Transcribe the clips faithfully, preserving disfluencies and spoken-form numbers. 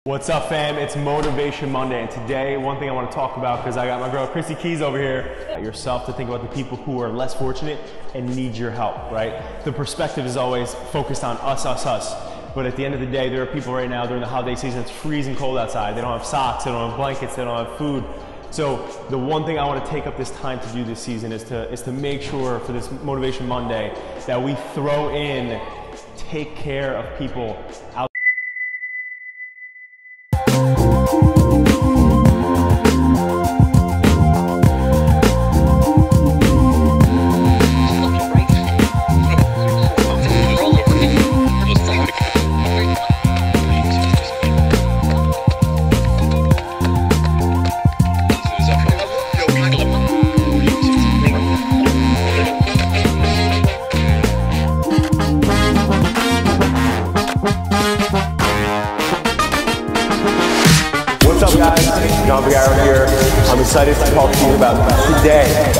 What's up, fam? It's Motivation Monday, and today one thing I want to talk about, because I got my girl Chrissy Keys over here, yourself to think about the people who are less fortunate and need your help, right? The perspective is always focused on us, us, us. But at the end of the day, there are people right now during the holiday season, it's freezing cold outside. They don't have socks, they don't have blankets, they don't have food. So the one thing I want to take up this time to do this season is to, is to make sure for this Motivation Monday that we throw in, take care of people out. What's up, guys? John Vagueiro here. I'm excited to talk to you about today.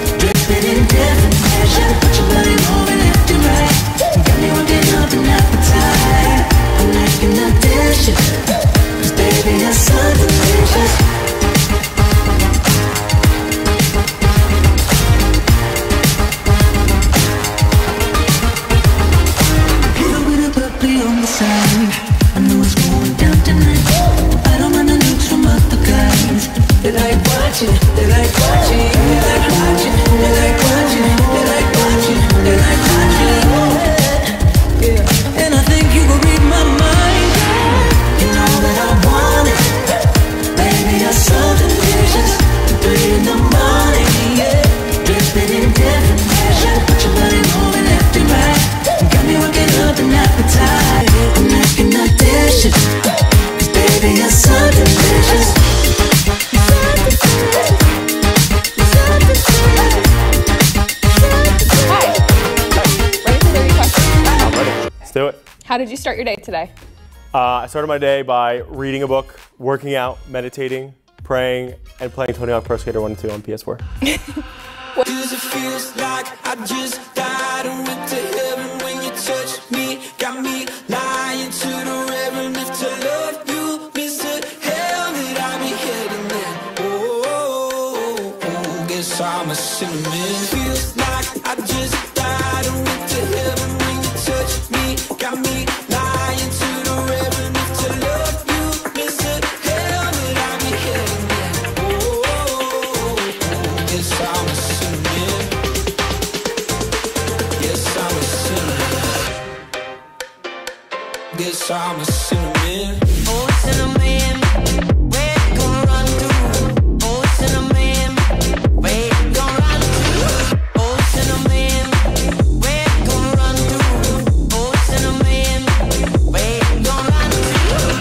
I know it's going down tonight. I don't want the news from other guys. They like watching, they like watching, they like watching, they like watching, they like watching, they like watching. Yeah, yeah. And I think you can read my mind. You know that I want it. Baby, you're so delicious. Three in the morning, yeah. Dripping in different fashion. Put your body moving left and right. Got me working up an appetite. I'm asking the dishes. Baby, you're so delicious. Hi. Ready to do your question? I'm ready. Let's do it. How did you start your day today? Uh, I started my day by reading a book, working out, meditating, praying, and playing Tony Hawk Pro Skater one and two on P S four. Cause it feels like I just died and went to heaven when you touched me. Got me lying to the reverend. If to love you means to hell, that I'll be heading there. Oh, oh, oh, oh, guess I'm a cinnamon. Feels like I just died and went to heaven when you touched me. Got me lying to the reverend. If to love you means to hell, that I'll be heading there. Oh, oh, oh, oh, guess I'm a cinnamon. Yes, I'm a cinnamon. Guess I'm a cinnamon. Oh, cinnamon, where you gonna run to? Oh, cinnamon, where you gonna run to? Oh, cinnamon, where you gonna run to? Oh, cinnamon, where you gonna run to?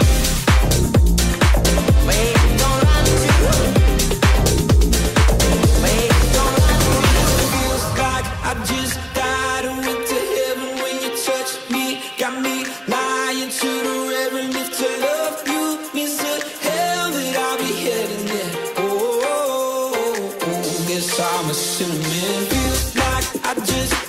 Where you gonna run to? Where you gonna run to? Feels like I just died and went to heaven when you touched me. Got me lying to the reverend. If to love you means to hell, that I'll be heading there. Oh, oh, oh, oh, guess I'm a cinnamon. Feels like I just